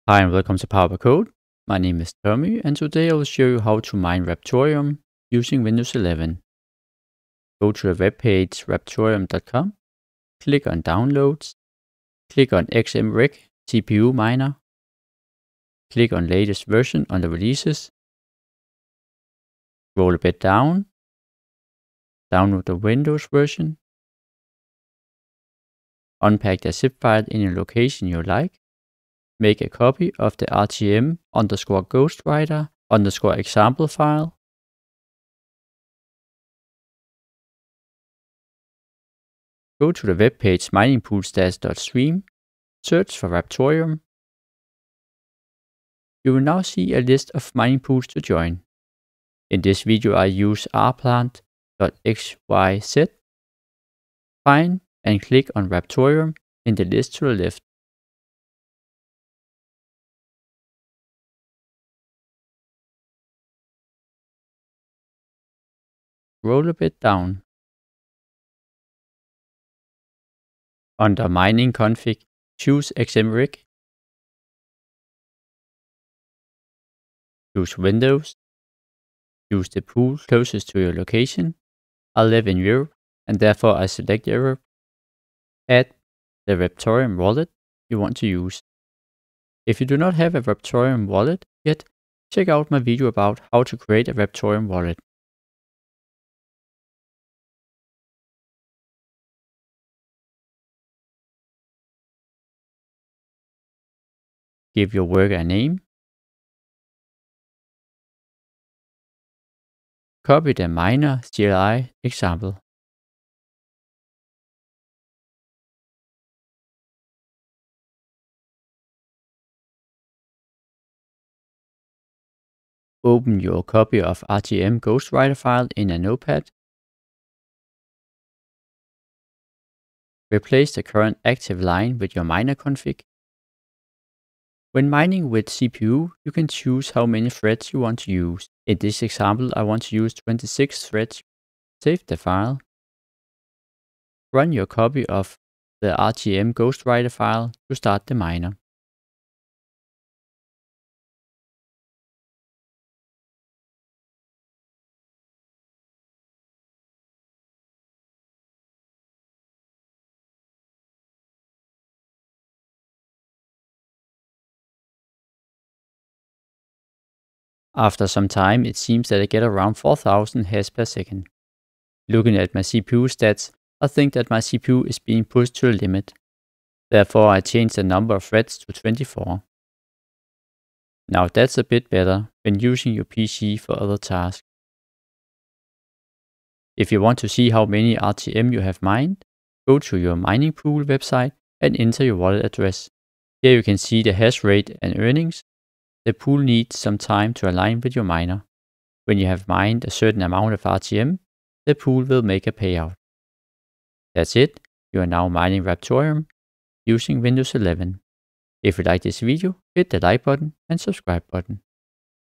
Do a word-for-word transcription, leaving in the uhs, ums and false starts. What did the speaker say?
Hi and welcome to Power by Code. My name is Tommy and today I will show you how to mine Raptoreum using Windows eleven. Go to the webpage raptoreum dot com, click on Downloads, click on X M R E C C P U Miner, click on Latest Version on the releases, scroll a bit down, download the Windows version, unpack the zip file in a location you like, make a copy of the R T M underscore ghostwriter underscore example file. Go to the webpage miningpoolstats dot stream, search for Raptoreum. You will now see a list of mining pools to join. In this video I use r plant dot x y z. Find and click on Raptoreum in the list to the left. Scroll a bit down. Under Mining Config, choose X M R E C. Choose Windows. Choose the pool closest to your location. I live in Europe and therefore I select Europe. Add the Raptoreum wallet you want to use. If you do not have a Raptoreum wallet yet, check out my video about how to create a Raptoreum wallet. Give your worker a name. Copy the miner C L I example. Open your copy of R T M ghostwriter file in a notepad. Replace the current active line with your miner config. When mining with C P U, you can choose how many threads you want to use. In this example, I want to use twenty-six threads. Save the file. Run your copy of the R T M ghostwriter file to start the miner. After some time, it seems that I get around four thousand hash per second. Looking at my C P U stats, I think that my C P U is being pushed to the limit. Therefore, I changed the number of threads to twenty-four. Now that's a bit better when using your P C for other tasks. If you want to see how many R T M you have mined, go to your mining pool website and enter your wallet address. Here you can see the hash rate and earnings. The pool needs some time to align with your miner. When you have mined a certain amount of R T M, the pool will make a payout. That's it. You are now mining Raptoreum using Windows eleven. If you like this video, hit the like button and subscribe button.